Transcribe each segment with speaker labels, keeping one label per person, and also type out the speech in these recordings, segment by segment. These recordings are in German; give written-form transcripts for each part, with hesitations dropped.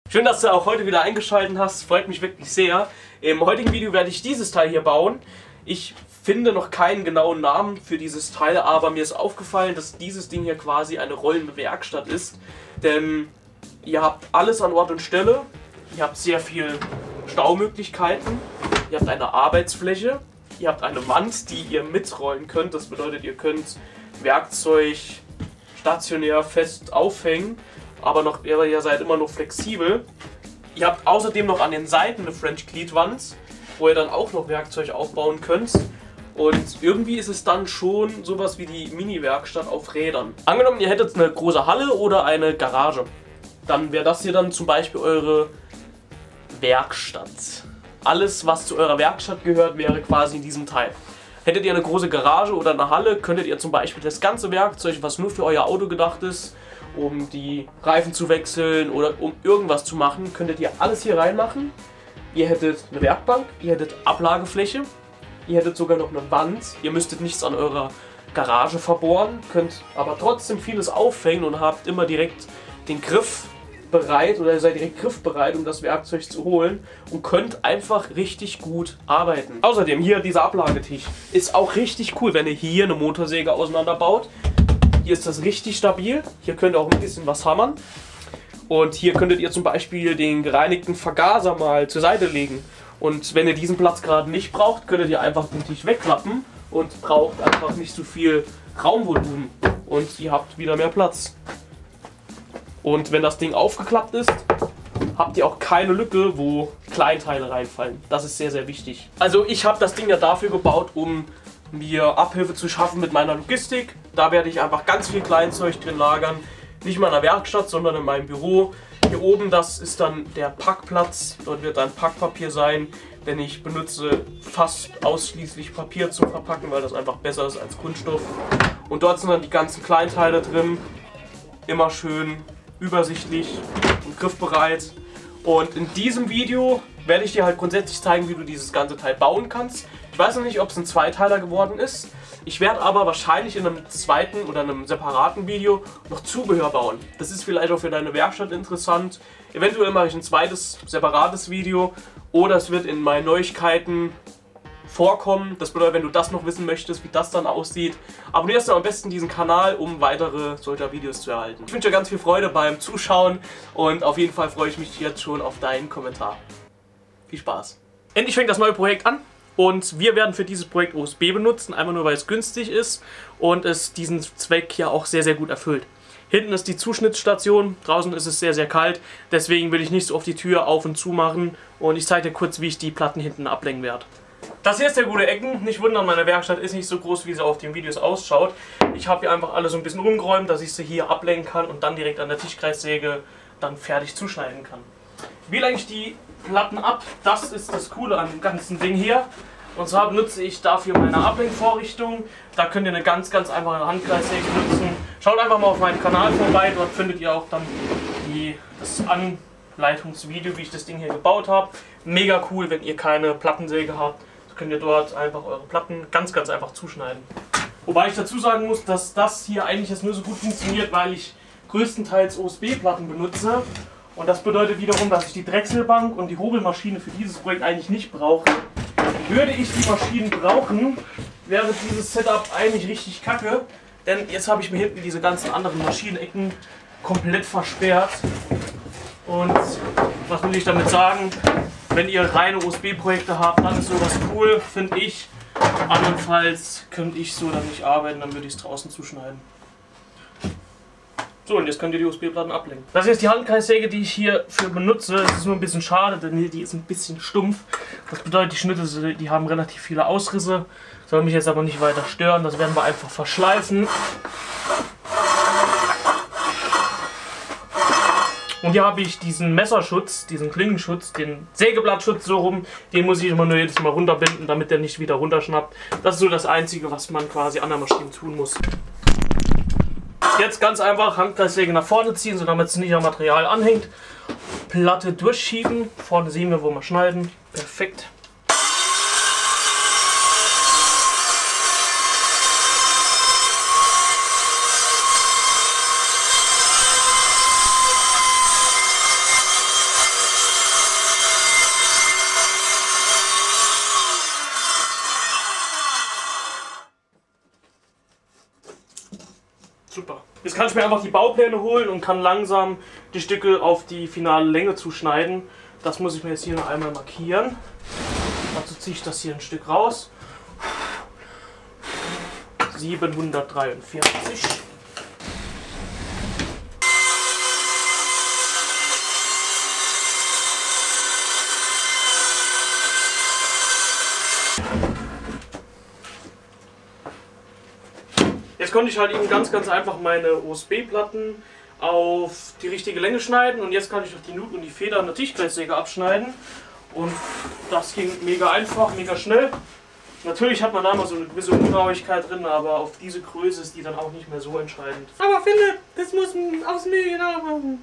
Speaker 1: Schön, dass du auch heute wieder eingeschaltet hast, freut mich wirklich sehr. Im heutigen Video werde ich dieses Teil hier bauen. Ich finde noch keinen genauen Namen für dieses Teil, aber mir ist aufgefallen, dass dieses Ding hier quasi eine rollende Werkstatt ist. Denn ihr habt alles an Ort und Stelle, ihr habt sehr viel Staumöglichkeiten, ihr habt eine Arbeitsfläche, ihr habt eine Wand, die ihr mitrollen könnt. Das bedeutet, ihr könnt Werkzeug stationär fest aufhängen, aber noch, ihr seid immer noch flexibel. Ihr habt außerdem noch an den Seiten eine French Cleat Wand, wo ihr dann auch noch Werkzeug aufbauen könnt. Und irgendwie ist es dann schon sowas wie die Mini-Werkstatt auf Rädern. Angenommen, ihr hättet eine große Halle oder eine Garage, dann wäre das hier dann zum Beispiel eure Werkstatt. Alles, was zu eurer Werkstatt gehört, wäre quasi in diesem Teil. Hättet ihr eine große Garage oder eine Halle, könntet ihr zum Beispiel das ganze Werkzeug, was nur für euer Auto gedacht ist, um die Reifen zu wechseln oder um irgendwas zu machen, könntet ihr alles hier reinmachen. Ihr hättet eine Werkbank, ihr hättet Ablagefläche, ihr hättet sogar noch eine Wand. Ihr müsstet nichts an eurer Garage verbohren, könnt aber trotzdem vieles aufhängen und habt immer direkt den Griff bereit oder ihr seid direkt griffbereit, um das Werkzeug zu holen und könnt einfach richtig gut arbeiten. Außerdem hier dieser Ablagetisch ist auch richtig cool, wenn ihr hier eine Motorsäge auseinanderbaut. Hier ist das richtig stabil, hier könnt ihr auch ein bisschen was hammern. Und hier könntet ihr zum Beispiel den gereinigten Vergaser mal zur Seite legen. Und wenn ihr diesen Platz gerade nicht braucht, könntet ihr einfach den Tisch wegklappen und braucht einfach nicht so viel Raumvolumen. Und ihr habt wieder mehr Platz. Und wenn das Ding aufgeklappt ist, habt ihr auch keine Lücke, wo Kleinteile reinfallen. Das ist sehr, sehr wichtig. Also ich habe das Ding ja dafür gebaut, um mir Abhilfe zu schaffen mit meiner Logistik. Da werde ich einfach ganz viel Kleinzeug drin lagern. Nicht in meiner Werkstatt, sondern in meinem Büro. Hier oben, das ist dann der Packplatz. Dort wird dann Packpapier sein, denn ich benutze fast ausschließlich Papier zum Verpacken, weil das einfach besser ist als Kunststoff. Und dort sind dann die ganzen Kleinteile drin. Immer schön übersichtlich und griffbereit. Und in diesem Video werde ich dir halt grundsätzlich zeigen, wie du dieses ganze Teil bauen kannst. Ich weiß noch nicht, ob es ein Zweiteiler geworden ist. Ich werde aber wahrscheinlich in einem zweiten oder einem separaten Video noch Zubehör bauen. Das ist vielleicht auch für deine Werkstatt interessant. Eventuell mache ich ein zweites separates Video oder es wird in meinen Neuigkeiten vorkommen. Das bedeutet, wenn du das noch wissen möchtest, wie das dann aussieht, abonnierst du am besten diesen Kanal, um weitere solcher Videos zu erhalten. Ich wünsche dir ganz viel Freude beim Zuschauen und auf jeden Fall freue ich mich jetzt schon auf deinen Kommentar. Viel Spaß! Endlich fängt das neue Projekt an. Und wir werden für dieses Projekt USB benutzen, einfach nur weil es günstig ist und es diesen Zweck ja auch sehr, sehr gut erfüllt. Hinten ist die Zuschnittsstation, draußen ist es sehr, sehr kalt, deswegen will ich nicht so oft die Tür auf und zu machen und ich zeige dir kurz, wie ich die Platten hinten ablenken werde. Das hier ist der gute Ecken, nicht wundern, meine Werkstatt ist nicht so groß, wie sie auf den Videos ausschaut. Ich habe hier einfach alles so ein bisschen umgeräumt, dass ich sie hier ablenken kann und dann direkt an der Tischkreissäge dann fertig zuschneiden kann. Wie lenke ich die Platten ab? Das ist das Coole an dem ganzen Ding hier. Und zwar benutze ich dafür meine Ablenkvorrichtung. Da könnt ihr eine ganz, ganz einfache Handkreissäge nutzen. Schaut einfach mal auf meinen Kanal vorbei, dort findet ihr auch dann das Anleitungsvideo, wie ich das Ding hier gebaut habe. Mega cool, wenn ihr keine Plattensäge habt. So könnt ihr dort einfach eure Platten ganz, ganz einfach zuschneiden. Wobei ich dazu sagen muss, dass das hier eigentlich jetzt nur so gut funktioniert, weil ich größtenteils USB-Platten benutze. Und das bedeutet wiederum, dass ich die Drechselbank und die Hobelmaschine für dieses Projekt eigentlich nicht brauche. Würde ich die Maschinen brauchen, wäre dieses Setup eigentlich richtig kacke. Denn jetzt habe ich mir hinten diese ganzen anderen Maschinenecken komplett versperrt. Und was will ich damit sagen? Wenn ihr reine USB-Projekte habt, dann ist sowas cool, finde ich. Andernfalls könnte ich so dann nicht arbeiten, dann würde ich es draußen zuschneiden. So, und jetzt könnt ihr die USB-Platten ablenken. Das hier ist die Handkreissäge, die ich hierfür benutze. Das ist nur ein bisschen schade, denn die ist ein bisschen stumpf. Das bedeutet, die Schnitte, die haben relativ viele Ausrisse. Soll mich jetzt aber nicht weiter stören. Das werden wir einfach verschleifen. Und hier habe ich diesen Messerschutz, diesen Klingenschutz, den Sägeblattschutz so rum. Den muss ich immer nur jedes Mal runterbinden, damit der nicht wieder runterschnappt. Das ist so das Einzige, was man quasi an der Maschine tun muss. Jetzt ganz einfach Handkreissäge nach vorne ziehen, so damit es nicht am Material anhängt. Platte durchschieben. Vorne sehen wir, wo wir schneiden. Perfekt. kann ich mir einfach die Baupläne holen und kann langsam die Stücke auf die finale Länge zuschneiden. Das muss ich mir jetzt hier noch einmal markieren. Dazu ziehe ich das hier ein Stück raus. 743. Jetzt konnte ich halt eben ganz einfach meine USB-Platten auf die richtige Länge schneiden und jetzt kann ich noch die Nut und die Feder an der Tischkreissäge abschneiden und das ging mega einfach, mega schnell. Natürlich hat man da mal so eine gewisse Ungenauigkeit drin, aber auf diese Größe ist die dann auch nicht mehr so entscheidend.
Speaker 2: Aber Philipp, das muss man aufs Mühe genau machen.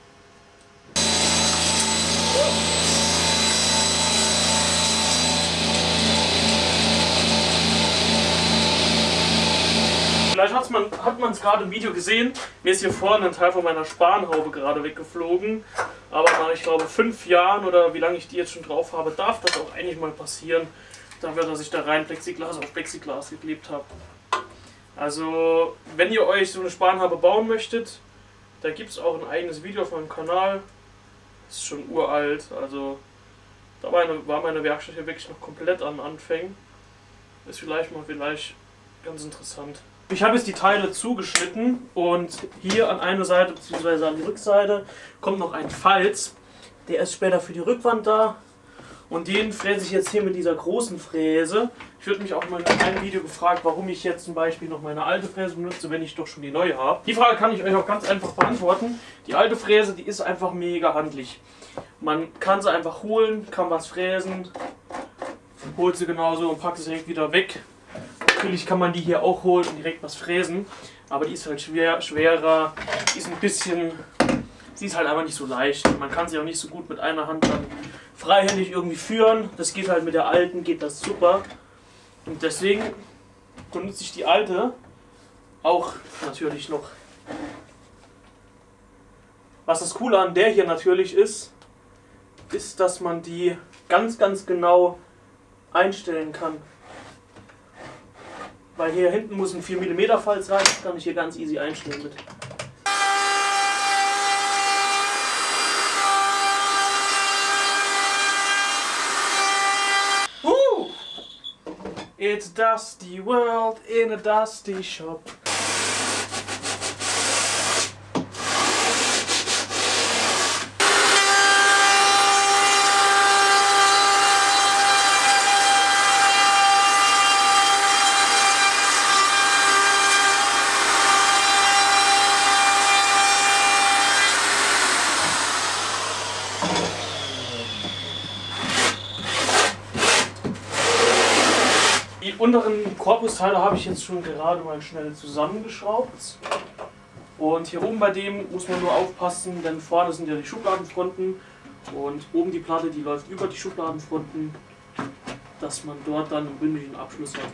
Speaker 1: Vielleicht hat man es gerade im Video gesehen, mir ist hier vorne ein Teil von meiner Spanhaube gerade weggeflogen. Aber nach, ich glaube, 5 Jahren oder wie lange ich die jetzt schon drauf habe, darf das auch eigentlich mal passieren. Dafür, dass ich da rein Plexiglas auf Plexiglas geklebt habe. Also, wenn ihr euch so eine Spanhaube bauen möchtet, da gibt es auch ein eigenes Video auf meinem Kanal. Das ist schon uralt, also da war meine Werkstatt hier wirklich noch komplett an Anfängen. Ist vielleicht ganz interessant. Ich habe jetzt die Teile zugeschnitten und hier an einer Seite bzw. an die Rückseite kommt noch ein Falz. Der ist später für die Rückwand da und den fräse ich jetzt hier mit dieser großen Fräse. Ich würde mich auch mal in einem Video gefragt, warum ich jetzt zum Beispiel noch meine alte Fräse benutze, wenn ich doch schon die neue habe. Die Frage kann ich euch auch ganz einfach beantworten. Die alte Fräse, die ist einfach mega handlich. Man kann sie einfach holen, kann was fräsen, holt sie genauso und packt sie direkt wieder weg. Natürlich kann man die hier auch holen und direkt was fräsen, aber die ist halt schwerer, die ist sie ist halt einfach nicht so leicht. Man kann sie auch nicht so gut mit einer Hand dann freihändig irgendwie führen. Das geht halt mit der alten, geht das super. Und deswegen benutze ich die alte auch natürlich noch. Was das Coole an der hier natürlich ist, dass man die ganz genau einstellen kann. Weil hier hinten muss ein 4 mm Falz rein, das kann ich hier ganz easy einstellen mit. It's a dusty world in a dusty shop. Die unteren Korpusteile habe ich jetzt schon gerade mal schnell zusammengeschraubt. Und hier oben bei dem muss man nur aufpassen, denn vorne sind ja die Schubladenfronten und oben die Platte, die läuft über die Schubladenfronten, dass man dort dann einen bündigen Abschluss hat.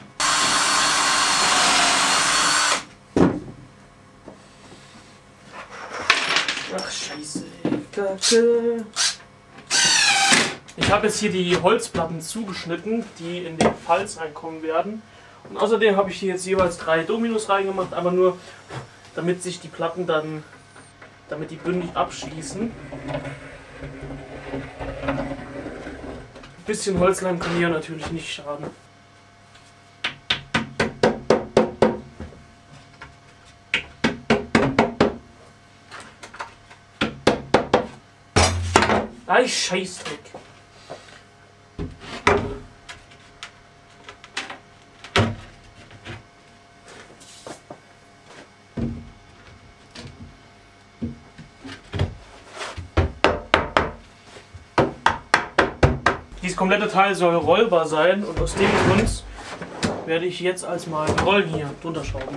Speaker 1: Ach scheiße, Kacke. Ich habe jetzt hier die Holzplatten zugeschnitten, die in den Falz reinkommen werden. Und außerdem habe ich hier jetzt jeweils 3 Dominos reingemacht, aber nur damit sich die Platten dann, damit die bündig abschließen. Ein bisschen Holzleim kann hier natürlich nicht schaden. Ei, Scheißdreck. Dieses komplette Teil soll rollbar sein und aus dem Grund werde ich jetzt als mal die Rollen hier drunter schrauben.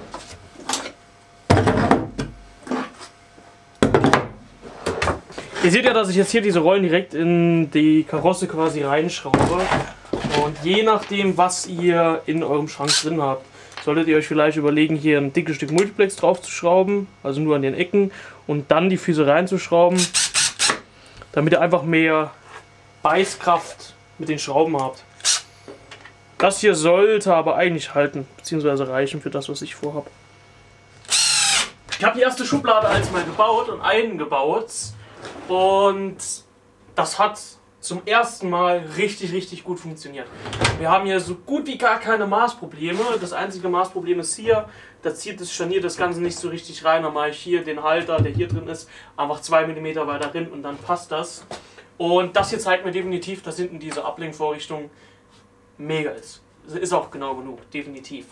Speaker 1: Ihr seht ja, dass ich jetzt hier diese Rollen direkt in die Karosse quasi reinschraube. Und je nachdem, was ihr in eurem Schrank drin habt, solltet ihr euch vielleicht überlegen, hier ein dickes Stück Multiplex drauf zu schrauben, also nur an den Ecken, und dann die Füße reinzuschrauben, damit ihr einfach mehr Beißkraft mit den Schrauben habt. Das hier sollte aber eigentlich halten, beziehungsweise reichen für das, was ich vorhabe. Ich habe die erste Schublade als mal gebaut und eingebaut und das hat zum ersten Mal richtig gut funktioniert. Wir haben hier so gut wie gar keine Maßprobleme. Das einzige Maßproblem ist hier, da zieht das Scharnier das Ganze nicht so richtig rein. Dann mache ich hier den Halter, der hier drin ist, einfach 2 mm weiter rein und dann passt das. Und das hier zeigt mir definitiv, dass hinten diese Ablenkvorrichtung mega ist. Ist auch genau genug, definitiv.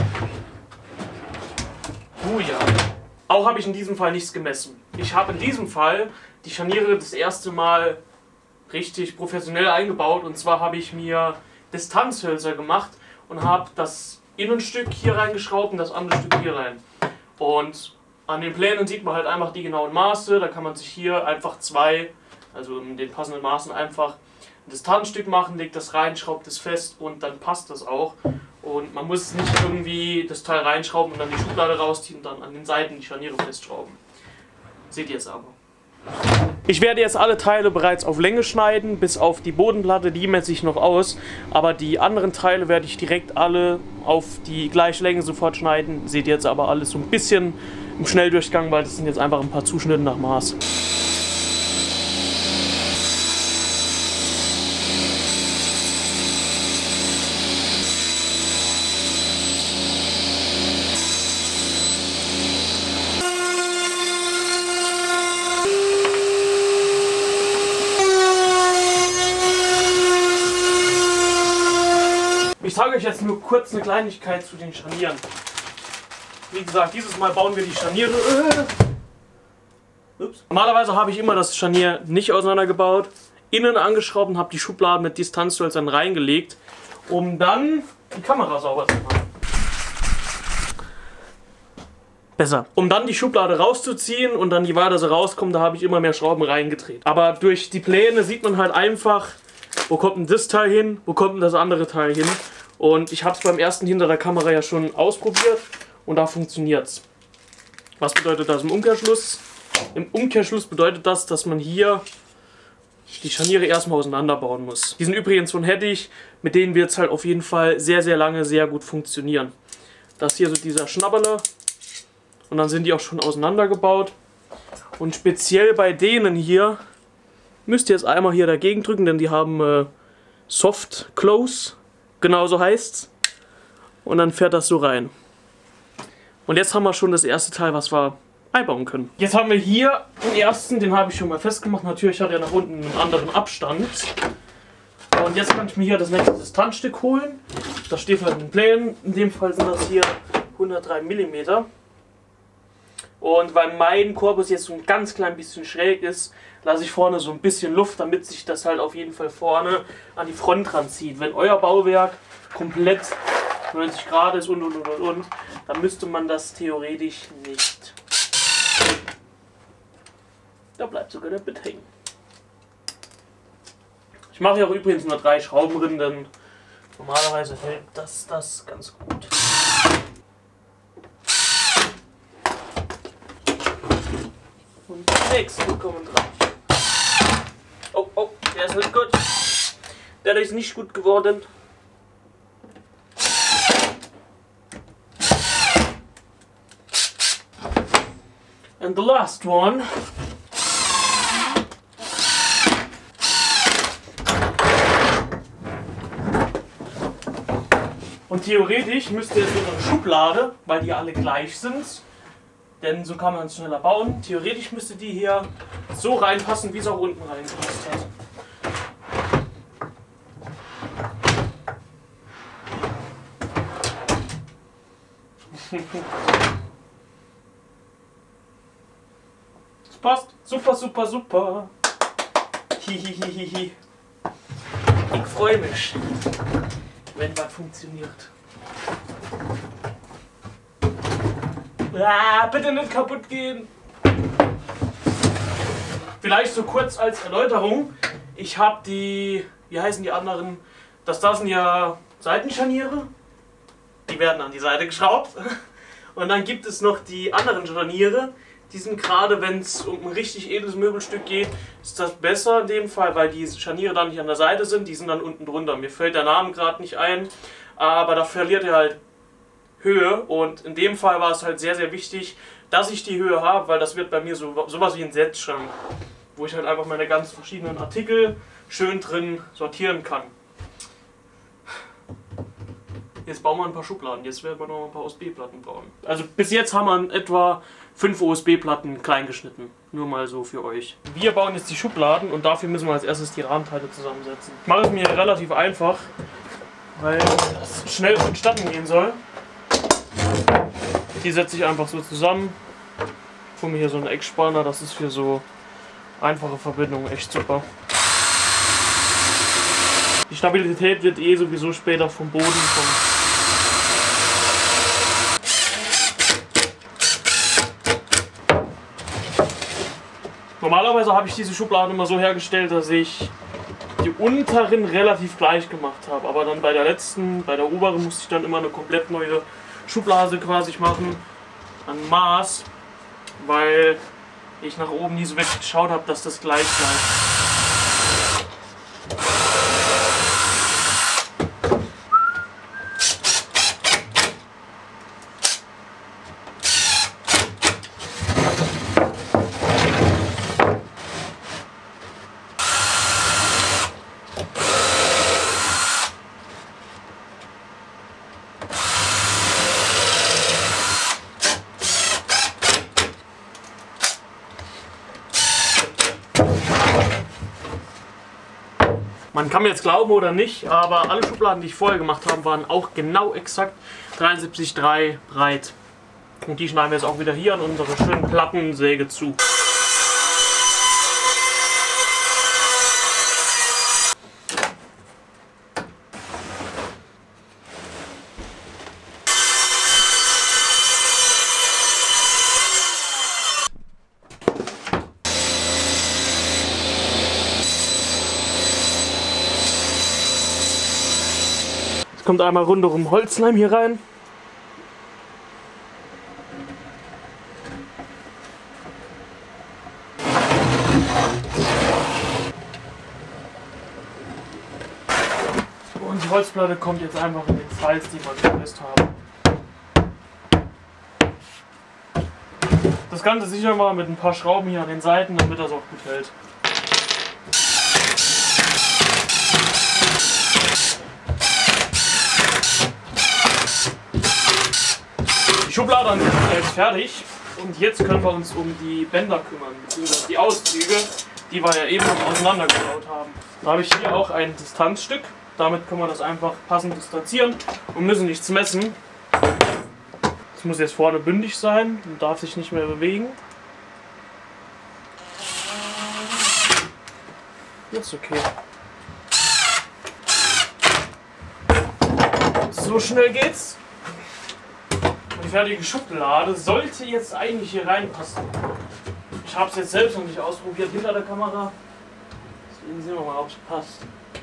Speaker 1: Ja. Auch habe ich in diesem Fall nichts gemessen. Ich habe in diesem Fall die Scharniere das erste Mal richtig professionell eingebaut, und zwar habe ich mir Distanzhölzer gemacht und habe das Innenstück hier reingeschraubt und das andere Stück hier rein. Und an den Plänen sieht man halt einfach die genauen Maße. Da kann man sich hier einfach also in den passenden Maßen einfach ein Distanzstück machen, legt das rein, schraubt es fest und dann passt das auch. Und man muss nicht irgendwie das Teil reinschrauben und dann die Schublade rausziehen und dann an den Seiten die Scharniere festschrauben. Seht ihr jetzt aber. Ich werde jetzt alle Teile bereits auf Länge schneiden, bis auf die Bodenplatte, die messe ich noch aus. Aber die anderen Teile werde ich direkt alle auf die gleiche Länge sofort schneiden. Seht ihr jetzt aber alles so ein bisschen im Schnelldurchgang, weil das sind jetzt einfach ein paar Zuschnitte nach Maß. Ich zeige euch jetzt nur kurz eine Kleinigkeit zu den Scharnieren. Wie gesagt, dieses Mal bauen wir die Scharniere. Ups. Normalerweise habe ich immer das Scharnier nicht auseinandergebaut, innen angeschraubt und habe die Schubladen mit Distanzhölzern reingelegt, um dann die Kamera sauber zu machen. Besser. Um dann die Schublade rauszuziehen und dann, je weiter sie rauskommen, da habe ich immer mehr Schrauben reingedreht. Aber durch die Pläne sieht man halt einfach, wo kommt denn das Teil hin, wo kommt denn das andere Teil hin. Und ich habe es beim ersten hinter der Kamera ja schon ausprobiert und da funktioniert es. Was bedeutet das im Umkehrschluss? Im Umkehrschluss bedeutet das, dass man hier die Scharniere erstmal auseinanderbauen muss. Die sind übrigens von Hettich, mit denen wird es halt auf jeden Fall sehr lange sehr gut funktionieren. Das hier so dieser Schnabberler und dann sind die auch schon auseinandergebaut. Und speziell bei denen hier müsst ihr jetzt einmal hier dagegen drücken, denn die haben Soft Close, genau so heißt's. Und dann fährt das so rein. Und jetzt haben wir schon das erste Teil, was wir einbauen können. Jetzt haben wir hier den ersten, den habe ich schon mal festgemacht. Natürlich hat er nach unten einen anderen Abstand. Und jetzt kann ich mir hier das nächste Distanzstück holen. Das steht halt in den Plänen. In dem Fall sind das hier 103 mm. Und weil mein Korpus jetzt so ein ganz klein bisschen schräg ist, lasse ich vorne so ein bisschen Luft, damit sich das halt auf jeden Fall vorne an die Front ranzieht. Wenn euer Bauwerk komplett 90 Grad ist und, dann müsste man das theoretisch nicht. Da bleibt sogar der Bit hängen. Ich mache hier auch übrigens nur 3 Schrauben drin, denn normalerweise hält das ganz gut. Und die nächsten kommen dran. Oh, der ist nicht gut. Der ist nicht gut geworden. And the last one. Und theoretisch müsste jetzt unsere Schublade, weil die alle gleich sind, denn so kann man es schneller bauen, theoretisch müsste die hier so reinpassen, wie es auch unten reingepasst hat. Das passt. Super. Hihihihi. Ich freue mich, wenn was funktioniert. Ah, bitte nicht kaputt gehen. Vielleicht so kurz als Erläuterung. Ich habe die, wie heißen die anderen? Das sind ja Seitenscharniere. Die werden an die Seite geschraubt. Und dann gibt es noch die anderen Scharniere. Die sind gerade, wenn es um ein richtig edles Möbelstück geht, ist das besser in dem Fall, weil die Scharniere dann nicht an der Seite sind. Die sind dann unten drunter. Mir fällt der Name gerade nicht ein. Aber da verliert er halt Höhe, und in dem Fall war es halt sehr wichtig, dass ich die Höhe habe, weil das wird bei mir sowas wie ein Setzschrank, wo ich halt einfach meine ganz verschiedenen Artikel schön drin sortieren kann. Jetzt bauen wir ein paar Schubladen, jetzt werden wir noch ein paar USB-Platten bauen. Also bis jetzt haben wir in etwa 5 USB-Platten klein geschnitten. Nur mal so für euch. Wir bauen jetzt die Schubladen und dafür müssen wir als erstes die Rahmenteile zusammensetzen. Ich mache es mir relativ einfach, weil das schnell vonstatten gehen soll. Die setze ich einfach so zusammen. Ich hole mir hier so einen Eckspanner, das ist für so einfache Verbindungen echt super. Die Stabilität wird eh sowieso später vom Boden kommen. Normalerweise habe ich diese Schubladen immer so hergestellt, dass ich die unteren relativ gleich gemacht habe. Aber dann bei der oberen musste ich dann immer eine komplett neue Schublade quasi machen. An Maß, weil ich nach oben nie so wirklich geschaut habe, dass das gleich bleibt. Man kann mir jetzt glauben oder nicht, aber alle Schubladen, die ich vorher gemacht habe, waren auch genau exakt 73,3 breit. Und die schneiden wir jetzt auch wieder hier an unsere schönen Plattensäge zu. Es kommt einmal rundherum Holzleim hier rein. Und die Holzplatte kommt jetzt einfach in den Falz, die wir fest haben. Das Ganze sichern wir mit ein paar Schrauben hier an den Seiten, damit das auch gut hält. Die Schublade an sich ist jetzt fertig und jetzt können wir uns um die Bänder kümmern, beziehungsweise die Auszüge, die wir ja eben noch auseinandergebaut haben. Da habe ich hier auch ein Distanzstück, damit können wir das einfach passend distanzieren und müssen nichts messen. Das muss jetzt vorne bündig sein und darf sich nicht mehr bewegen. Jetzt okay. So schnell geht's. Die fertige Schublade sollte jetzt eigentlich hier reinpassen. Ich habe es jetzt selbst noch nicht ausprobiert hinter der Kamera. Deswegen sehen wir mal, ob es passt.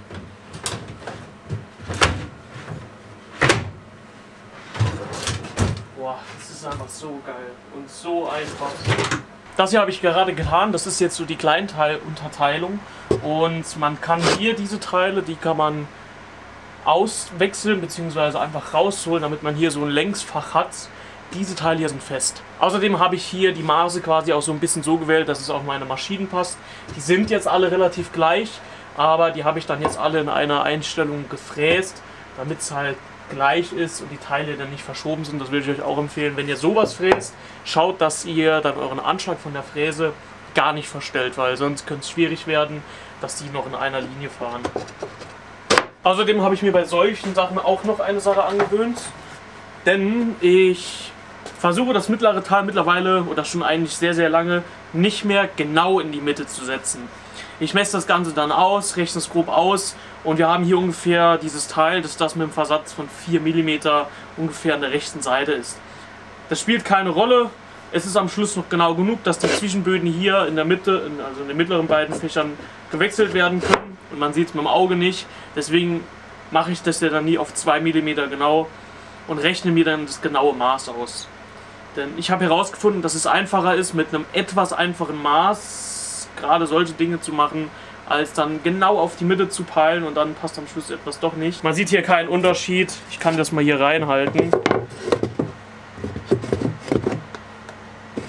Speaker 1: Boah, das ist einfach so geil und so einfach. Das hier habe ich gerade getan. Das ist jetzt so die Kleinteilunterteilung. Und man kann hier diese Teile, die kann man auswechseln bzw. einfach rausholen, damit man hier so ein Längsfach hat. Diese Teile hier sind fest. Außerdem habe ich hier die Maße quasi auch so ein bisschen so gewählt, dass es auf meine Maschinen passt. Die sind jetzt alle relativ gleich, aber die habe ich dann jetzt alle in einer Einstellung gefräst, damit es halt gleich ist und die Teile dann nicht verschoben sind. Das würde ich euch auch empfehlen. Wenn ihr sowas fräst, schaut, dass ihr dann euren Anschlag von der Fräse gar nicht verstellt, weil sonst könnte es schwierig werden, dass die noch in einer Linie fahren. Außerdem habe ich mir bei solchen Sachen auch noch eine Sache angewöhnt, denn ich versuche das mittlere Teil mittlerweile, oder schon eigentlich sehr, sehr lange, nicht mehr genau in die Mitte zu setzen. Ich messe das Ganze dann aus, rechne es grob aus und wir haben hier ungefähr dieses Teil, das mit einem Versatz von 4 mm ungefähr an der rechten Seite ist. Das spielt keine Rolle, es ist am Schluss noch genau genug, dass die Zwischenböden hier in der Mitte, also in den mittleren beiden Fächern gewechselt werden können und man sieht es mit dem Auge nicht. Deswegen mache ich das ja dann nie auf 2 mm genau und rechne mir dann das genaue Maß aus. Denn ich habe herausgefunden, dass es einfacher ist, mit einem etwas einfachen Maß gerade solche Dinge zu machen, als dann genau auf die Mitte zu peilen und dann passt am Schluss etwas doch nicht. Man sieht hier keinen Unterschied. Ich kann das mal hier reinhalten.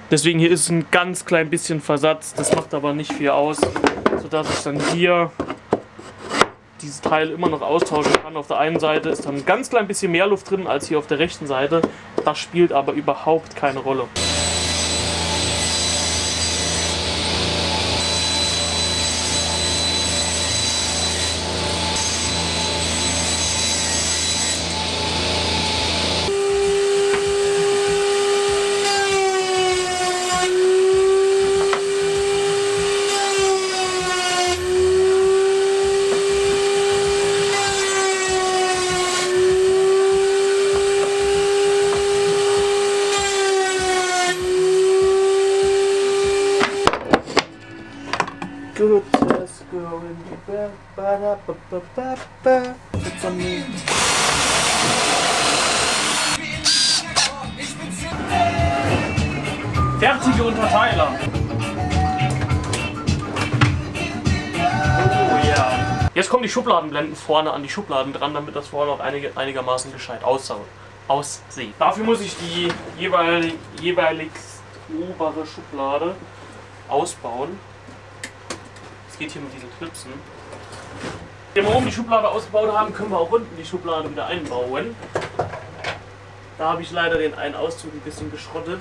Speaker 1: Deswegen hier ist ein ganz klein bisschen Versatz, das macht aber nicht viel aus, sodass ich dann hier dieses Teil immer noch austauschen kann. Auf der einen Seite ist dann ein ganz klein bisschen mehr Luft drin als hier auf der rechten Seite. Das spielt aber überhaupt keine Rolle. Good, let's go in the back, ba-da-ba-ba-ba-ba. It's on me. Fertige Unterteiler. Oh ja. Jetzt kommen die Schubladenblenden vorne an die Schubladen dran, damit das vorne auch einigermaßen gescheit aussieht. Dafür muss ich die jeweiligst obere Schublade ausbauen. Geht hier mit diesen Klipsen. Wenn wir oben die Schublade ausgebaut haben, können wir auch unten die Schublade wieder einbauen. Da habe ich leider den einen Auszug ein bisschen geschrottet.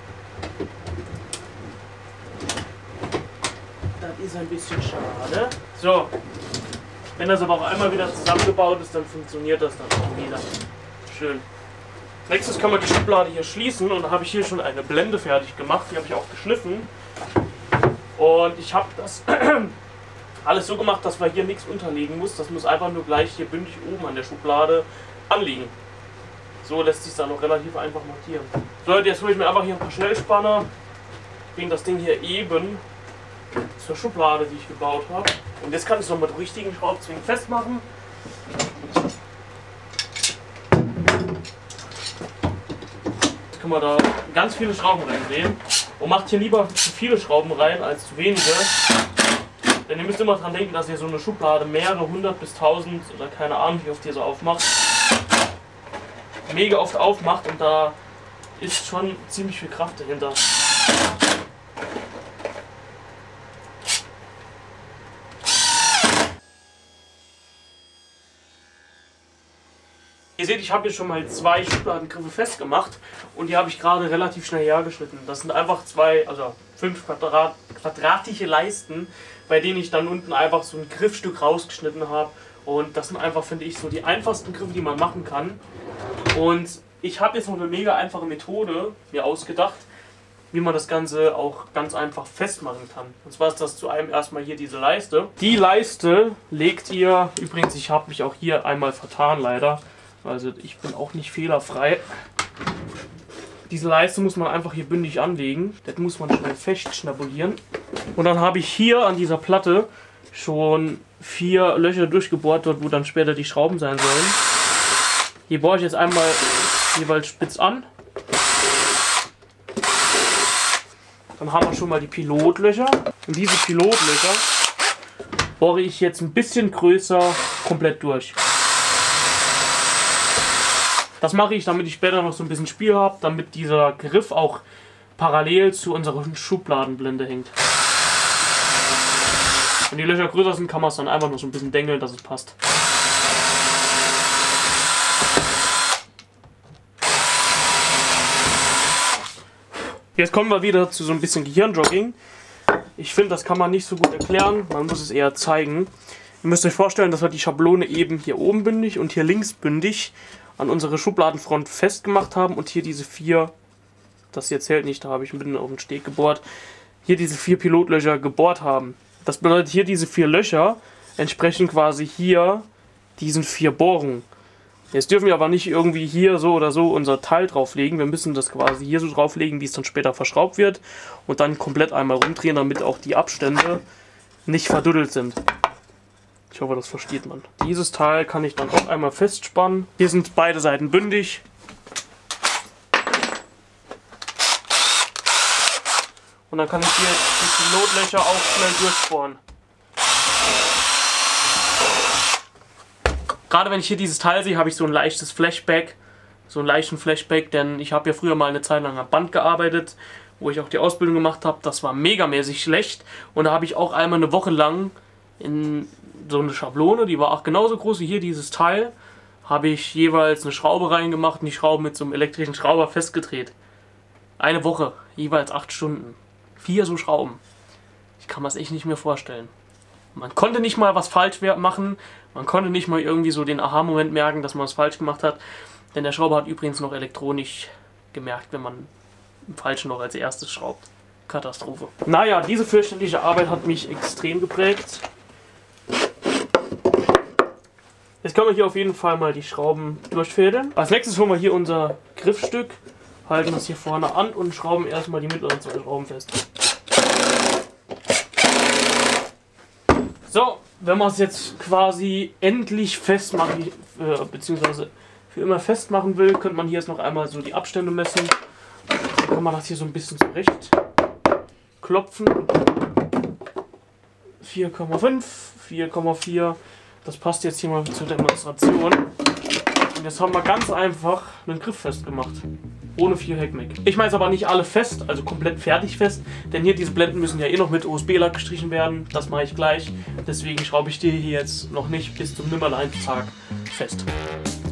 Speaker 1: Das ist ein bisschen schade. So, wenn das aber auch einmal wieder zusammengebaut ist, dann funktioniert das dann auch wieder. Schön. Als nächstes können wir die Schublade hier schließen und da habe ich hier schon eine Blende fertig gemacht. Die habe ich auch geschliffen. Und ich habe das alles so gemacht, dass man hier nichts unterlegen muss. Das muss einfach nur gleich hier bündig oben an der Schublade anliegen. So lässt sich dann auch relativ einfach montieren. So, jetzt hole ich mir einfach hier ein paar Schnellspanner. Bringe das Ding hier eben zur Schublade, die ich gebaut habe. Und jetzt kann ich es noch mit richtigen Schraubzwingen festmachen. Jetzt können wir da ganz viele Schrauben reindrehen. Und macht hier lieber zu viele Schrauben rein als zu wenige. Denn ihr müsst immer dran denken, dass ihr so eine Schublade mehrere hundert bis tausend oder keine Ahnung wie oft ihr so aufmacht. Mega oft aufmacht und da ist schon ziemlich viel Kraft dahinter. Ihr seht, ich habe hier schon mal 2 Schubladengriffe festgemacht und die habe ich gerade relativ schnell hergeschnitten. Das sind einfach 2, also 5 quadratische Leisten, bei denen ich dann unten einfach so ein Griffstück rausgeschnitten habe. Und das sind einfach, finde ich, so die einfachsten Griffe, die man machen kann. Und ich habe jetzt noch eine mega einfache Methode mir ausgedacht, wie man das Ganze auch ganz einfach festmachen kann. Und zwar ist das zu einem erstmal hier diese Leiste. Die Leiste legt ihr, übrigens, ich habe mich auch hier einmal vertan leider. Also ich bin auch nicht fehlerfrei. Diese Leiste muss man einfach hier bündig anlegen. Das muss man schnell festschnabulieren. Und dann habe ich hier an dieser Platte schon 4 Löcher durchgebohrt, dort wo dann später die Schrauben sein sollen. Hier bohre ich jetzt einmal jeweils spitz an. Dann haben wir schon mal die Pilotlöcher. Und diese Pilotlöcher bohre ich jetzt ein bisschen größer komplett durch. Das mache ich, damit ich später noch so ein bisschen Spiel habe, damit dieser Griff auch parallel zu unserer Schubladenblende hängt. Wenn die Löcher größer sind, kann man es dann einfach noch so ein bisschen dengeln, dass es passt. Jetzt kommen wir wieder zu so ein bisschen Gehirnjogging. Ich finde, das kann man nicht so gut erklären, man muss es eher zeigen. Ihr müsst euch vorstellen, dass wir die Schablone eben hier oben bündig und hier links bündig an unsere Schubladenfront festgemacht haben und hier diese 4, das jetzt hält nicht, da habe ich mitten auf den Steg gebohrt, hier diese 4 Pilotlöcher gebohrt haben. Das bedeutet, hier diese 4 Löcher entsprechen quasi hier diesen 4 Bohrungen. Jetzt dürfen wir aber nicht irgendwie hier so oder so unser Teil drauflegen. Wir müssen das quasi hier so drauflegen, wie es dann später verschraubt wird und dann komplett einmal rumdrehen, damit auch die Abstände nicht verduddelt sind. Ich hoffe, das versteht man. Dieses Teil kann ich dann auch einmal festspannen. Hier sind beide Seiten bündig. Und dann kann ich hier die Pilotlöcher auch schnell durchbohren. Gerade wenn ich hier dieses Teil sehe, habe ich so ein leichtes Flashback. So einen leichten Flashback, denn ich habe ja früher mal eine Zeit lang am Band gearbeitet. wo ich auch die Ausbildung gemacht habe. Das war megamäßig schlecht. Und da habe ich auch einmal eine Woche lang in so eine Schablone, die war auch genauso groß wie hier dieses Teil, habe ich jeweils eine Schraube reingemacht und die Schraube mit so einem elektrischen Schrauber festgedreht. Eine Woche, jeweils 8 Stunden. 4 so Schrauben. Ich kann mir das echt nicht mehr vorstellen. Man konnte nicht mal was falsch machen, man konnte nicht mal irgendwie so den Aha-Moment merken, dass man was falsch gemacht hat. Denn der Schrauber hat übrigens noch elektronisch gemerkt, wenn man im falschen Loch als erstes schraubt. Katastrophe. Naja, diese fürchterliche Arbeit hat mich extrem geprägt. Jetzt können wir hier auf jeden Fall mal die Schrauben durchfädeln. Als nächstes holen wir hier unser Griffstück, halten das hier vorne an und schrauben erstmal die mittleren 2 Schrauben fest. So, wenn man es jetzt quasi endlich festmachen, beziehungsweise für immer festmachen will, könnte man hier jetzt noch einmal so die Abstände messen. Dann kann man das hier so ein bisschen zurecht klopfen. 4,5, 4,4. Das passt jetzt hier mal zur Demonstration. Und jetzt haben wir ganz einfach einen Griff festgemacht. Ohne viel Heckmeck. Ich meine es aber nicht alle fest, also komplett fertig fest. Denn hier diese Blenden müssen ja eh noch mit USB-Lack gestrichen werden. Das mache ich gleich. Deswegen schraube ich die hier jetzt noch nicht bis zum Nimmerlein-Tag fest.